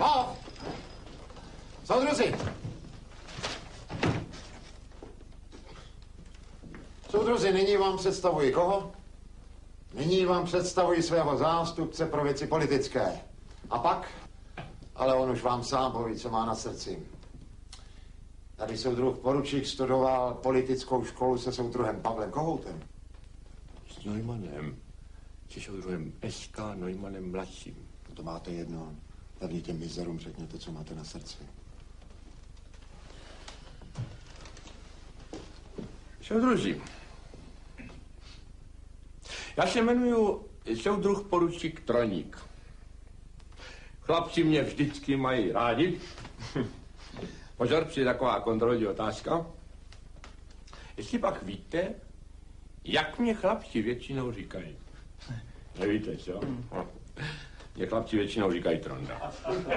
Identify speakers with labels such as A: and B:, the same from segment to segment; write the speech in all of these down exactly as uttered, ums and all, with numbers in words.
A: Ho! Soudruzi! Soudruzi, nyní vám představuji koho? Nyní vám představuji svého zástupce pro věci politické. A pak? Ale on už vám sám poví, co má na srdci. Tady soudruh poručík studoval politickou školu se soudruhem Pavlem Kohoutem.
B: S Neumannem. Se soudruhem S K Neumannem mladším.
A: To máte jedno. Hlavně těm mizerům řekněte, co máte na srdci.
B: Soudruzi, já se jmenuji soudruh poručík Troník. Chlapci mě vždycky mají rádi. Pozor, přijde taková kontrolní otázka. Jestli pak víte, jak mě chlapci většinou říkají? Nevíte, co? Mě chlapci většinou říkají Tronda.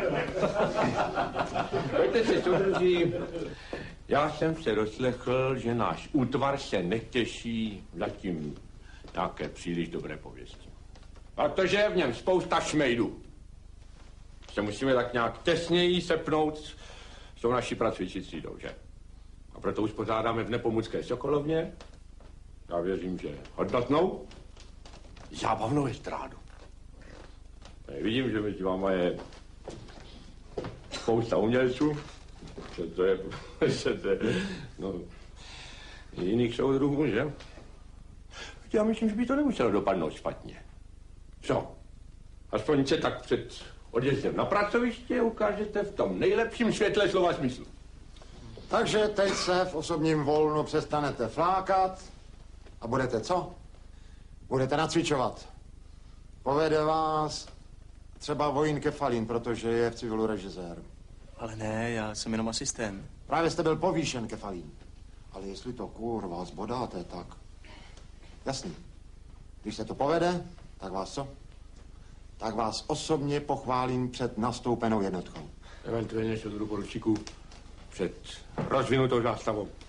B: Víte si, soudruzi, já jsem se doslechl, že náš útvar se netěší zatím nějaké příliš dobré pověsti. Protože je v něm spousta šmejdů. Se musíme tak nějak těsněji sepnout s tou naší pracující třídou, že? A proto uspořádáme v Nepomucké Sokolovně, já věřím, že hodnotnou, zábavnou estrádu. Tady vidím, že mezi váma je spousta umělců, že to je, že to je, no, jiných soudruhů, že? Já myslím, že by to nemuselo dopadnout špatně. Co? Aspoň se tak před odjezdem na pracoviště ukážete v tom nejlepším světle slova smyslu.
A: Takže teď se v osobním volnu přestanete flákat a budete co? Budete nacvičovat. Povede vás třeba Vojín Kefalín, protože je v civilu režisér.
C: Ale ne, já jsem jenom asistent.
A: Právě jste byl povýšen, Kefalín. Ale jestli to kurva zbodáte, tak... Jasný. Když se to povede, tak vás co? Tak vás osobně pochválím před nastoupenou jednotkou.
B: Eventuálně soudruhu poručíku před rozvinutou zástavou.